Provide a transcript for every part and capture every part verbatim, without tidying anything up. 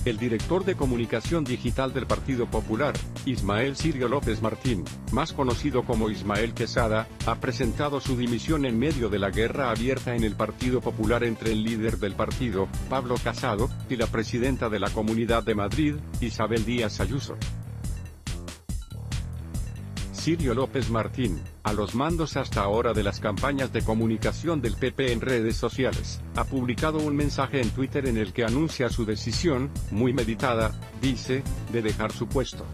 El director de comunicación digital del Partido Popular, Ismael Sirio López Martín, más conocido como Ismael Quesada, ha presentado su dimisión en medio de la guerra abierta en el Partido Popular entre el líder del partido, Pablo Casado, y la presidenta de la Comunidad de Madrid, Isabel Díaz Ayuso. Sirio López Martín, a los mandos hasta ahora de las campañas de comunicación del P P en redes sociales, ha publicado un mensaje en Twitter en el que anuncia su decisión, muy meditada, dice, de dejar su puesto.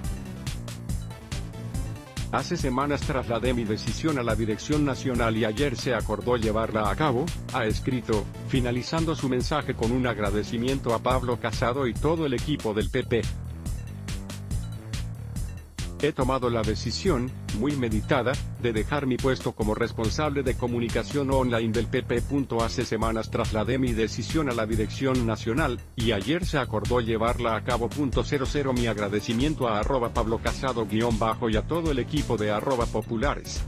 Hace semanas trasladé mi decisión a la dirección nacional y ayer se acordó llevarla a cabo, ha escrito, finalizando su mensaje con un agradecimiento a Pablo Casado y todo el equipo del P P. He tomado la decisión, muy meditada, de dejar mi puesto como responsable de comunicación online del P P. Hace semanas trasladé mi decisión a la dirección nacional, y ayer se acordó llevarla a cabo. cero cero Mi agradecimiento a arroba Pablo Casado guión bajo y a todo el equipo de arroba populares.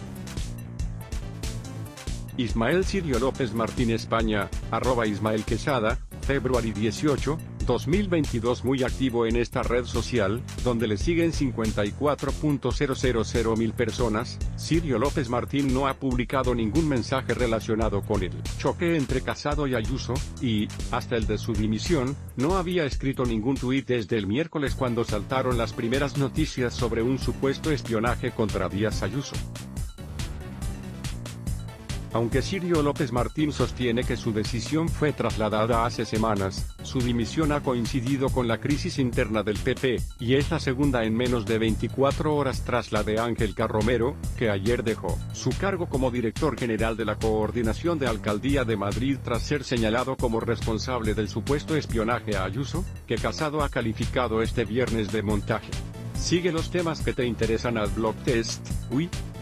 Ismael Sirio López Martín España, arroba Ismael Quesada, febrero dieciocho, dos mil veintidós. Muy activo en esta red social, donde le siguen cincuenta y cuatro mil mil personas, Sirio López Martín no ha publicado ningún mensaje relacionado con el choque entre Casado y Ayuso, y, hasta el de su dimisión, no había escrito ningún tuit desde el miércoles cuando saltaron las primeras noticias sobre un supuesto espionaje contra Díaz Ayuso. Aunque Sirio López Martín sostiene que su decisión fue trasladada hace semanas, su dimisión ha coincidido con la crisis interna del P P, y es la segunda en menos de veinticuatro horas tras la de Ángel Carromero, que ayer dejó su cargo como director general de la Coordinación de Alcaldía de Madrid tras ser señalado como responsable del supuesto espionaje a Ayuso, que Casado ha calificado este viernes de montaje. Sigue los temas que te interesan al blog Test, U I.